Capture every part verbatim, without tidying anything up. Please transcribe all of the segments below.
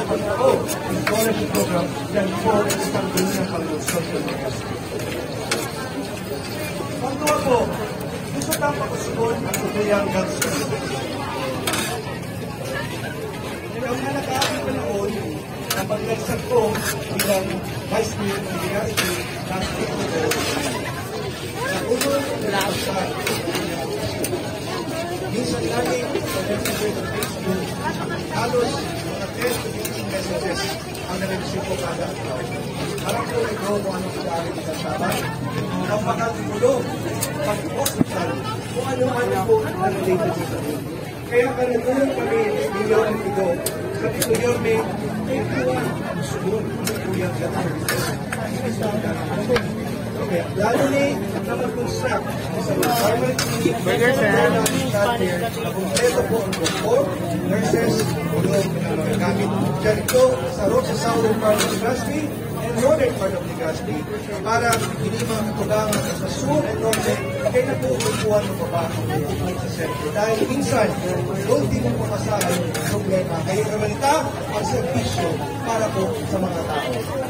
pagkako, scholarship program, yan po ang isang dunyang pag-usap ng mga pagkawa po, gusto tang pagkusugon ang tutuyang gagawin. Ang nalakaabing panahon na paglagsag ko bilang Vice Mayor ng University ng Hamburger sa unang nalakasan. Minsan namin sa Messenger ng Facebook, halos mga ten to fifteen messages ang nare-receive ko kada. Parang po ikaw kung anong kagari ng kasama, ang makatulong, pag-hospital, kung ano-ano po ang related sa sabi. Kaya kanagulong kami nilaw ang ito. Sabi ko yun, may everyone susunod ang kuyang gano'n. Okay, lalo ni na mag-construct sa requirement Burger, sir. na kumpleto po ang doktor, nurses, ulong gamit. Ganito sa road sa southern part of Legazpi and northern part of Legazpi para hindi mga katugangan sa sur and norte kaya na po upuan ng baba sa sentro. Dahil minsan, ultimong papasahan ang problema. Kaya kamalita ang servisyo para po sa mga tao.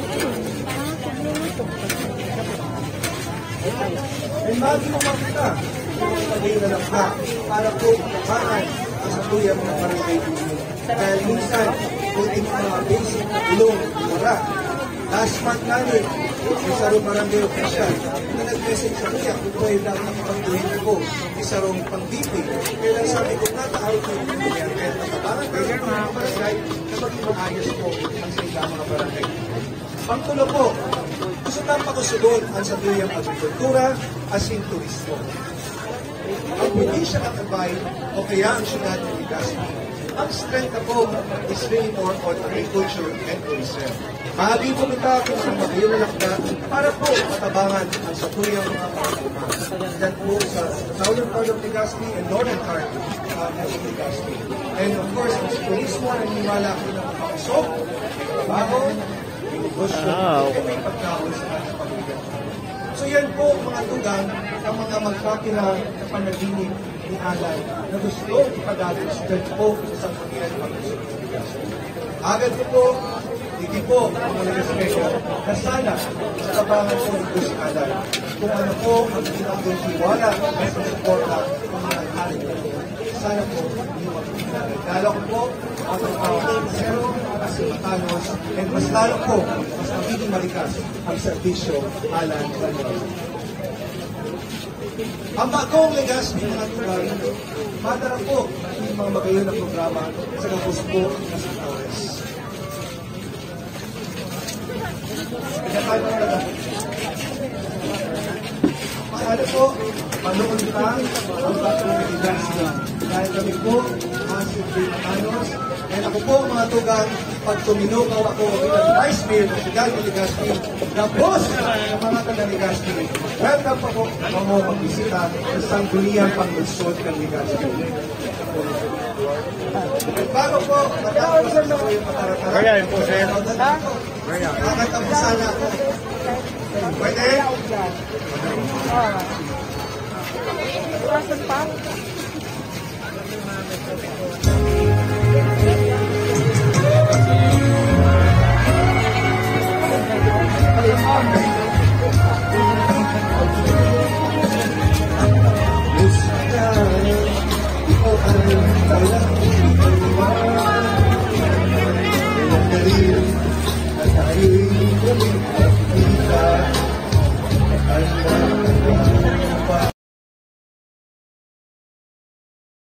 Ay magi mo makita pag-iyo na lang ka para po makaan ang satuyang ng barangay dito. Dahil minsan, ultimo mga basic ulong, wala. Last month namin, isa rong barangay official na nag-message sa kuya kung pwede lang nakapagduhin ko isa rong pang-B P. Kaya lang sabi ko, nataawag ko yung kuya. Kaya natabangan ko yung mga barangay na maging maayos po ang sa ilang mga barangay. Pangtulo po, gusto tang pakusunod ang satuyang agrikultura as in turismo. Ang probinsya ng Albay o kaya ang syudad ng Legazpi. Ang strength na po is really more on agriculture and tourism. Mahabing pumunta ako sa magayong lakda para po matabangan ang satuyang mga pangkuma. Yan po sa southern part of Legazpi and northern part uh, of Legazpi. And of course, ang turismo ang nimala ko ng pakasok, trabaho, Wow. So yan po mga tugang ang mga magkakilang na panaginip ni Alan na gusto ipadagos dyan po sa pagkilan ng pagkakas. Agad ko po, hindi po mga nag-respeto na sana sa tabangan po ito si Alan kung ano po ang ginagawang siwala at pagsuporta ng mga halit na sana po hindi magpapagod. Lalo ko po ang pagkawang zero as matanos and mas lalo po mas magiging malikas ang serbisyo Alan Daniel. Ang bagong Legazpi mga tulang, madara po yung mga magayon na programa sa kapos po na sa Torres. Pinakain mo na lang. Ano po, panoon ka ang bagong Legazpi. Dahil kami po, ang Silvinanos, and ako po mga tugang, pag tuminukaw ako bilang Vice Mayor ng Siyudad ng Legazpi, na boss ng mga taga-Legazpi, welcome po po na mo magbisita sa sangguniang panglusod ng Legazpi. At bago po, matapos na po yung matarataran. Kaya yun po, sir. Makatapos sana ako. Pwede? Asan pa? Thank you.